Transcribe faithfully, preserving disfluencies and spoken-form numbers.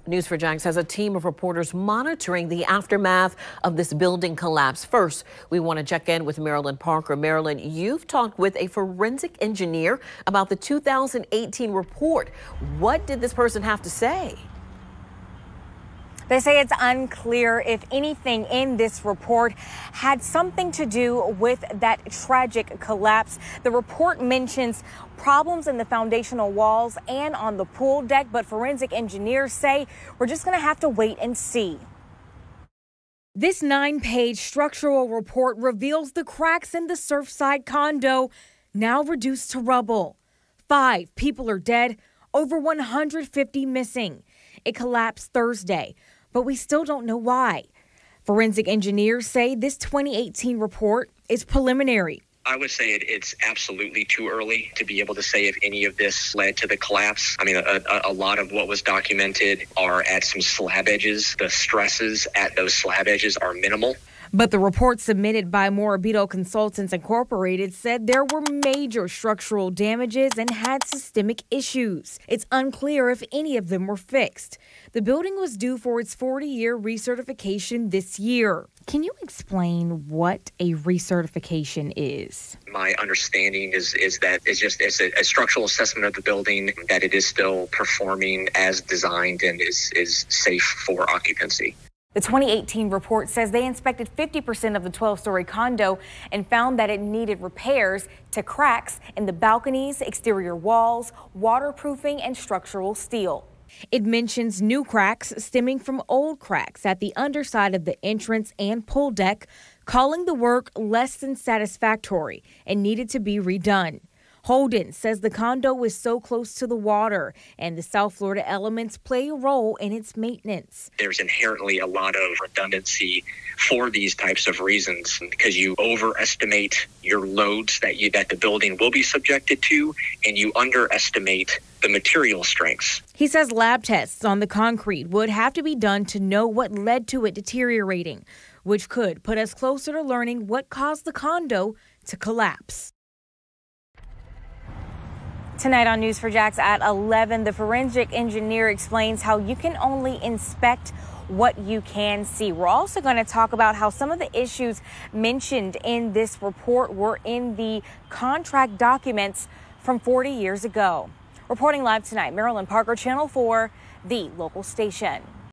News four Jax has a team of reporters monitoring the aftermath of this building collapse. First, we want to check in with Marilyn Parker. Marilyn, you've talked with a forensic engineer about the two thousand eighteen report. What did this person have to say? They say it's unclear if anything in this report had something to do with that tragic collapse. The report mentions problems in the foundational walls and on the pool deck, but forensic engineers say we're just going to have to wait and see. This nine-page structural report reveals the cracks in the Surfside condo, now reduced to rubble. Five people are dead, over one hundred fifty missing. It collapsed Thursday, but we still don't know why. Forensic engineers say this twenty eighteen report is preliminary. I would say it, it's absolutely too early to be able to say if any of this led to the collapse. I mean, a, a, a lot of what was documented are at some slab edges. The stresses at those slab edges are minimal. But the report submitted by Morabito Consultants Incorporated said there were major structural damages and had systemic issues. It's unclear if any of them were fixed. The building was due for its forty-year recertification this year. Can you explain what a recertification is? My understanding is is that it's just it's a, a structural assessment of the building, that it is still performing as designed and is, is safe for occupancy. The twenty eighteen report says they inspected fifty percent of the twelve-story condo and found that it needed repairs to cracks in the balconies, exterior walls, waterproofing, and structural steel. It mentions new cracks stemming from old cracks at the underside of the entrance and pool deck, calling the work less than satisfactory and needed to be redone. Holden says the condo is so close to the water and the South Florida elements play a role in its maintenance. There's inherently a lot of redundancy for these types of reasons because you overestimate your loads that you that the building will be subjected to, and you underestimate the material strengths. He says lab tests on the concrete would have to be done to know what led to it deteriorating, which could put us closer to learning what caused the condo to collapse. Tonight on News four Jax at eleven, the forensic engineer explains how you can only inspect what you can see. We're also going to talk about how some of the issues mentioned in this report were in the contract documents from forty years ago. Reporting live tonight, Marilyn Parker, Channel four, the local station.